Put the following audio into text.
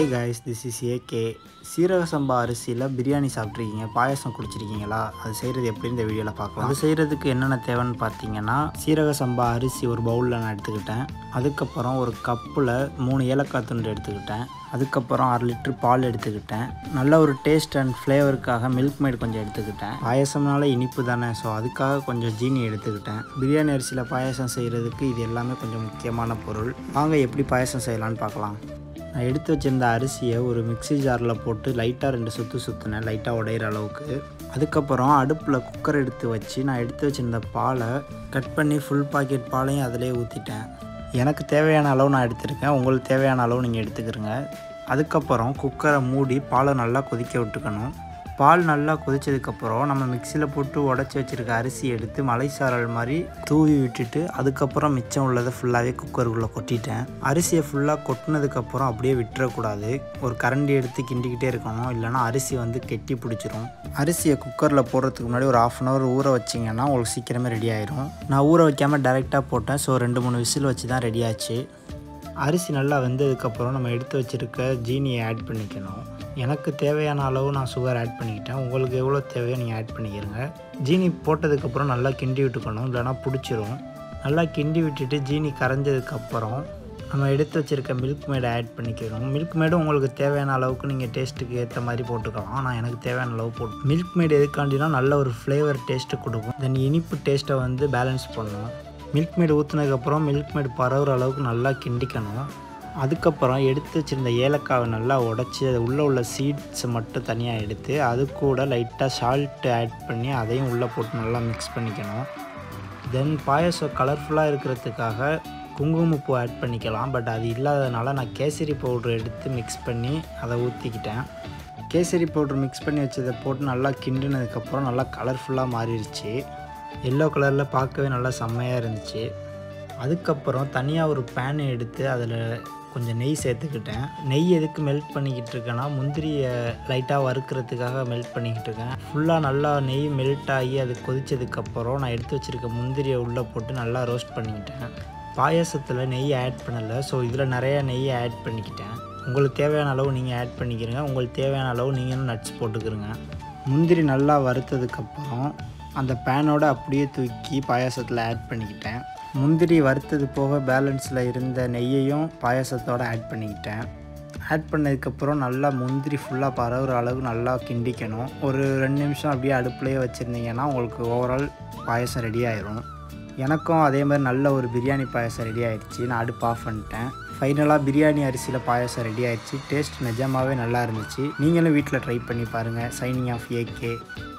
Hey guys, this is AK. சீரக சம்பா அரிசியில் பிரியாணி சாப்பிட்ருக்கீங்க, பாயசம் குடிச்சிருக்கீங்களா? அது செய்கிறது எப்படி இந்த வீடியோவில் பார்க்கலாம். அது செய்கிறதுக்கு என்னென்ன தேவைன்னு பார்த்தீங்கன்னா, சீரக சம்பா அரிசி ஒரு பவுலில் நான் எடுத்துக்கிட்டேன். அதுக்கப்புறம் ஒரு கப்பில் 3 ஏலக்காய் துண்டு எடுத்துக்கிட்டேன். அதுக்கப்புறம் 1/2 லிட்டர் பால் எடுத்துக்கிட்டேன். நல்ல ஒரு டேஸ்ட் அண்ட் ஃப்ளேவருக்காக மில்க் மேட் கொஞ்சம் எடுத்துக்கிட்டேன். பாயசம்னால இனிப்பு தானே, ஸோ அதுக்காக கொஞ்சம் ஜீனி எடுத்துக்கிட்டேன். பிரியாணி அரிசியில் பாயசம் செய்கிறதுக்கு இது எல்லாமே கொஞ்சம் முக்கியமான பொருள். வாங்க எப்படி பாயசம் செய்யலான்னு பார்க்கலாம். நான் எடுத்து வச்சுருந்த அரிசியை ஒரு மிக்ஸி ஜாரில் போட்டு லைட்டாக 2 சுற்று சுற்றினேன், லைட்டாக உடையிற அளவுக்கு. அதுக்கப்புறம் அடுப்பில் குக்கர் எடுத்து வச்சு நான் எடுத்து வச்சுருந்த பாலை கட் பண்ணி ஃபுல் பாக்கெட் பாலையும் அதிலே ஊற்றிட்டேன். எனக்கு தேவையான அளவு நான் எடுத்துருக்கேன், உங்களுக்கு தேவையான அளவு நீங்கள் எடுத்துக்கிறங்க. அதுக்கப்புறம் குக்கரை மூடி பாலை நல்லா கொதிக்க விட்டுக்கணும். பால் நல்லா கொதிச்சதுக்கப்புறம் நம்ம மிக்சியில் போட்டு உடச்சி வச்சுருக்க அரிசி எடுத்து மலைசாரல் மாதிரி தூவி விட்டுட்டு அதுக்கப்புறம் மிச்சம் உள்ளதை ஃபுல்லாகவே குக்கருக்குள்ளே கொட்டிட்டேன். அரிசியை ஃபுல்லாக கொட்டினதுக்கப்புறம் அப்படியே விட்டுறக்கூடாது, ஒரு கரண்டி எடுத்து கிண்டிக்கிட்டே இருக்கணும், இல்லைனா அரிசி கெட்டி பிடிச்சிரும். அரிசியை குக்கரில் போடுறதுக்கு முன்னாடி ஒரு 1/2 hour ஊற வச்சிங்கன்னா உங்களுக்கு சீக்கிரமே ரெடி ஆயிரும். நான் ஊற வைக்காமல் டைரெக்டாக போட்டேன், ஸோ 2-3 விசில் வச்சு தான் ரெடி ஆச்சு. அரிசி நல்லா வெந்ததுக்கப்புறம் நம்ம எடுத்து வச்சுருக்க ஜீனியை ஆட் பண்ணிக்கணும். எனக்கு தேவையான அளவு நான் சுகர் ஆட் பண்ணிக்கிட்டேன், உங்களுக்கு எவ்வளோ தேவையோ நீங்கள் ஆட் பண்ணிக்கிறங்க. ஜீனி போட்டதுக்கப்புறம் நல்லா கிண்டி விட்டுக்கணும், இல்லைனா பிடிச்சிரும். நல்லா கிண்டி விட்டுட்டு ஜீனி கரைஞ்சதுக்கப்புறம் நம்ம எடுத்து வச்சுருக்க மில்க் மேடை ஆட் பண்ணிக்கிறோம். மில்க் மேடும் உங்களுக்கு தேவையான அளவுக்கு நீங்கள் டேஸ்ட்டுக்கு ஏற்ற மாதிரி போட்டுக்கலாம். நான் எனக்கு தேவையான அளவு போட்டு மில்க் மேடு எதுக்காண்டினா நல்ல ஒரு ஃப்ளேவர் டேஸ்ட்டு கொடுக்கும், தென் இனிப்பு டேஸ்ட்டை பேலன்ஸ் பண்ணணும். மில்க் மேடு ஊற்றுனதுக்கப்புறம் மில்க் மேடு பரவுற அளவுக்கு நல்லா கிண்டிக்கணும். அதுக்கப்புறம் எடுத்து வச்சுருந்த ஏலக்காவை நல்லா உடச்சி அது உள்ளே உள்ள சீட்ஸை மட்டும் தனியாக எடுத்து அது கூட லைட்டாக சால்ட்டு ஆட் பண்ணி அதையும் உள்ளே போட்டு நல்லா மிக்ஸ் பண்ணிக்கணும். தென் பாயசம் கலர்ஃபுல்லாக இருக்கிறதுக்காக குங்குமப்பூ ஆட் பண்ணிக்கலாம், பட் அது இல்லாததுனால நான் கேசரி பவுட்ரு எடுத்து மிக்ஸ் பண்ணி அதை ஊற்றிக்கிட்டேன். கேசரி பவுட்ரு மிக்ஸ் பண்ணி வச்சதை போட்டு நல்லா கிண்டினதுக்கப்புறம் நல்லா கலர்ஃபுல்லாக மாறிடுச்சு. எல்லோ கலரில் பார்க்கவே நல்லா செம்மையாக இருந்துச்சு. அதுக்கப்புறம் தனியாக ஒரு பேனை எடுத்து அதில் கொஞ்சம் நெய் சேர்த்துக்கிட்டேன். நெய் எதுக்கு மெல்ட் பண்ணிக்கிட்டு இருக்கேன்னா, முந்திரியை லைட்டாக வறுக்கிறதுக்காக மெல்ட் பண்ணிக்கிட்டு இருக்கேன். ஃபுல்லாக நல்லா நெய் மெல்ட் ஆகி அது கொதித்ததுக்கப்புறம் நான் எடுத்து வச்சுருக்க முந்திரியை உள்ளே போட்டு நல்லா ரோஸ்ட் பண்ணிக்கிட்டேன். பாயசத்தில் நெய் ஆட் பண்ணலை, ஸோ இதில் நிறையா நெய்யை ஆட் பண்ணிக்கிட்டேன். உங்களுக்கு தேவையான அளவு நீங்கள் ஆட் பண்ணிக்கிறங்க, உங்களுக்கு தேவையான அளவு நீங்களும் நட்ஸ் போட்டுக்கிறங்க. முந்திரி நல்லா வறுத்ததுக்கப்புறம் அந்த பேனோட அப்படியே தூக்கி பாயாசத்தில் ஆட் பண்ணிக்கிட்டேன். முந்திரி வறுத்தது போக பேலன்ஸில் இருந்த நெய்யையும் பாயாசத்தோடு ஆட் பண்ணிக்கிட்டேன். ஆட் பண்ணதுக்கப்புறம் நல்லா முந்திரி ஃபுல்லாக பரவுற அளவுக்கு நல்லா கிண்டிக்கணும். ஒரு 2 நிமிஷம் அப்படியே அடுப்புலேயே வச்சுருந்தீங்கன்னா உங்களுக்கு ஓவரால் பாயசம் ரெடி ஆயிரும். எனக்கும் அதே மாதிரி நல்ல ஒரு பிரியாணி பாயசம் ரெடி ஆயிடுச்சு. நான் அடுப்பு ஆஃப் பண்ணிட்டேன். ஃபைனலாக பிரியாணி அரிசியில் பாயசம் ரெடி ஆயிடுச்சு. டேஸ்ட் நிஜமாகவே நல்லா இருந்துச்சு. நீங்களும் வீட்டில் ட்ரை பண்ணி பாருங்கள். Signing off AK.